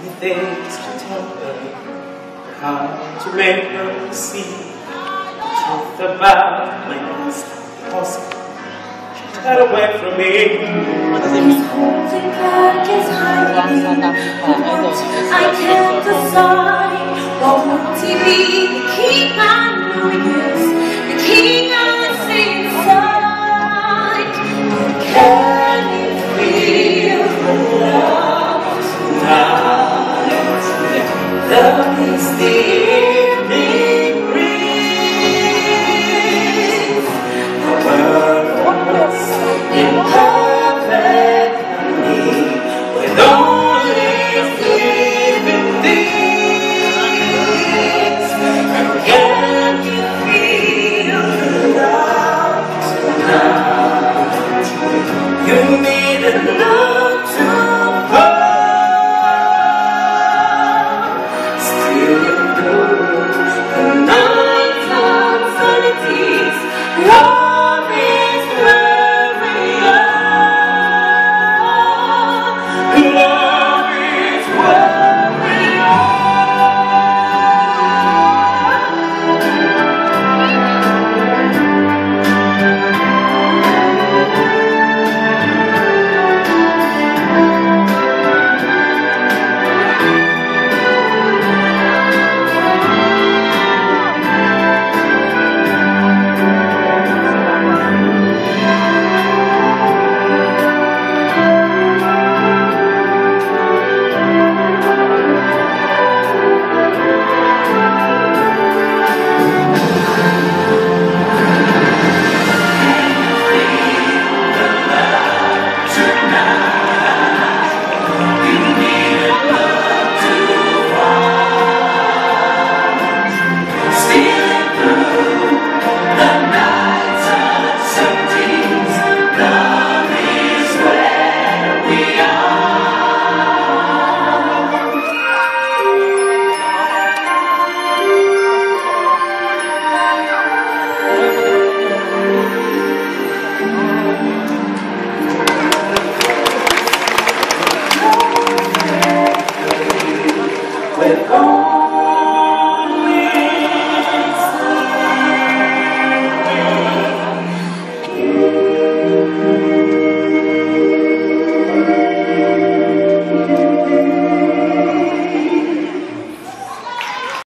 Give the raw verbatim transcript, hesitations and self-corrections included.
things to tell her, how to make her see the truth about my past. Because she got away from me. He's holding back his hiding. I can't decide. What would he be to keep on knowing you?